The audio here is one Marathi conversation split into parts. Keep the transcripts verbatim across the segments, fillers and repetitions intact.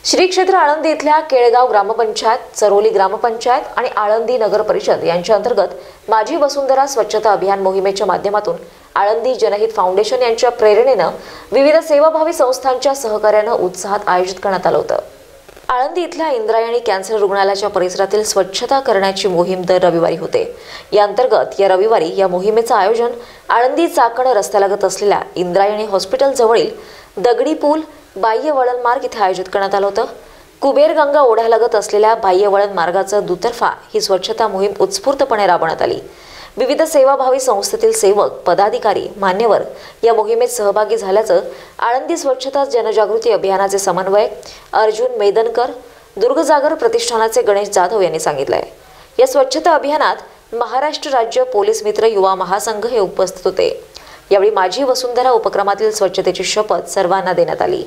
श्री क्षेत्र आळंदी इथल्या केळगाव ग्रामपंचायत, चरोली ग्रामपंचायत आणि आळंदी नगर परिषद यांच्या अंतर्गत माझी वसुंधरा स्वच्छता अभियान मोहिमेच्या माध्यमातून आळंदी जनहित फाउंडेशन यांच्या प्रेरणेने विविध सेवाभावी संस्थांच्या सहकार्याने उत्साहात आयोजित करण्यात आलं होतं। आळंदी इथल्या इंद्रायणी कॅन्सर रुग्णालयाच्या परिसरातील स्वच्छता करण्याची मोहीम दर रविवारी होते। या अंतर्गत या रविवारी या मोहिमेचे आयोजन आळंदी चाकण रस्त्यालगत असलेल्या इंद्रायणी हॉस्पिटल जवळील दगडी पूल बाह्य वळण मार्ग इथे आयोजित करण्यात आलं होतं। कुबेरगंगा ओढ्यालगत असलेल्या बाह्य वळण मार्गाचं दुतर्फा ही स्वच्छता मोहीम उत्स्फूर्तपणे राबवण्यात आली। विविध सेवाभावी संस्थेतील सेवक, पदाधिकारी, मान्यवर या मोहिमेत सहभागी झाल्याचं आळंदी स्वच्छता जनजागृती अभियानाचे समन्वयक अर्जुन मेदनकर, दुर्गजागर प्रतिष्ठानाचे गणेश जाधव यांनी सांगितलंय। या स्वच्छता अभियानात महाराष्ट्र राज्य पोलीस मित्र युवा महासंघ हे उपस्थित होते। यावेळी माझी वसुंधरा उपक्रमातील स्वच्छतेची शपथ सर्वांना देण्यात आली।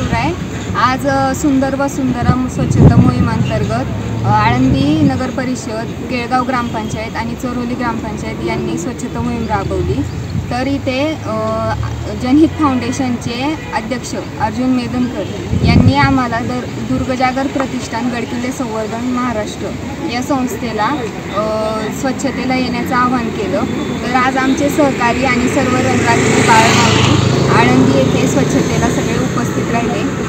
आज सुंदर वसुंधरा स्वच्छता मोहिमेअंतर्गत आळंदी नगर परिषद, केळगाव ग्रामपंचायत आणि चरोली ग्रामपंचायत यांनी स्वच्छता मोहीम राबवली। तर इथे जनहित फाउंडेशनचे अध्यक्ष अर्जुन मेदनकर यांनी आम्हाला दर दुर्गजागर प्रतिष्ठान गडकिल्ले संवर्धन महाराष्ट्र या संस्थेला स्वच्छतेला येण्याचं आवाहन केलं। तर आज आमचे सहकारी आणि सर्व रंगाची बाळमावळी आळंदी येथे स्वच्छतेला सगळे उपस्थित राहिले।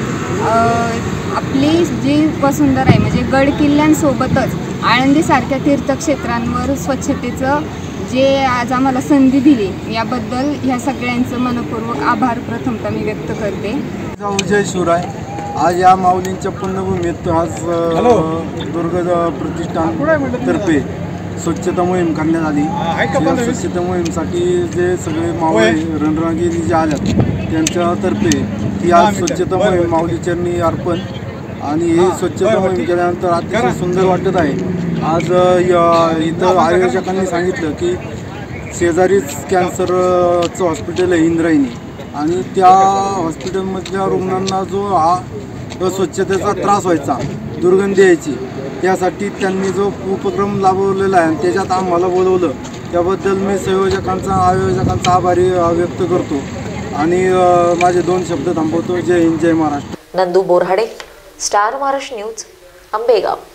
आपली जी वसुंधरा आहे म्हणजे गड किल्ल्यांसोबतच आळंदीसारख्या तीर्थक्षेत्रांवर स्वच्छतेचं जे आज आम्हाला संधी दिली याबद्दल ह्या सगळ्यांचं मनपूर्वक आभार प्रथमतः मी व्यक्त करते। जय शिवराय। आज या माऊलींच्या पुण्यभूमीत आज दुर्ग प्रतिष्ठान तर्फे स्वच्छता मोहीम करण्यात आली। या स्वच्छता मोहीमसाठी जे सगळे माऊली रणरागिणी जे आल्यात त्यांच्यातर्फे ही आज स्वच्छता मोहीम माऊलीचरणी अर्पण आणि ही स्वच्छता मोहीम केल्यानंतर अतिशय सुंदर वाटत आहे। आज इथं आयोजकांनी सांगितलं की शेजारीच कॅन्सरचं हॉस्पिटल आहे इंद्रायणी आणि त्या हॉस्पिटलमधल्या रुग्णांना जो हा स्वच्छतेचा त्रास व्हायचा, दुर्गंधी यायची, त्यासाठी त्यांनी जो उपक्रम राबवलेला आहे त्याच्यात आम्हाला बोलवलं त्याबद्दल मी संयोजकांचा आयोजकांचा आभारी व्यक्त करतो आणि माझे दोन शब्द थांबवतो। जय हिंद, जय महाराष्ट्र। Nandu Borhade, star Maharashtra news, Ambegaon.